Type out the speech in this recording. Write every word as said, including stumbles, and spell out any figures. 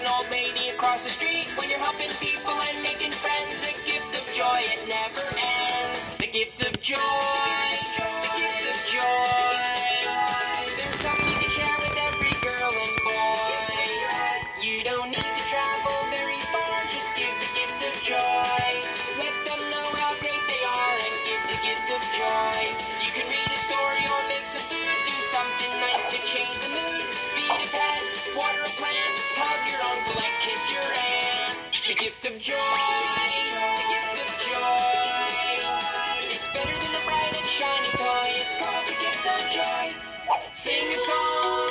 an old lady across the street. When you're helping people and making friends, the gift of joy, it never ends. The gift of joy, the gift of joy. There's something you can share with every girl and boy. You don't need to travel very far, just give the gift of joy. Let them know how great they are and give the gift of joy. You can read a story or make some food, do something nice to change the mood. Feed a pet, water a plant, hug your uncle and kiss your aunt. The gift of joy, the gift of joy. It's better than a bright and shiny toy, it's called the gift of joy. Sing a song.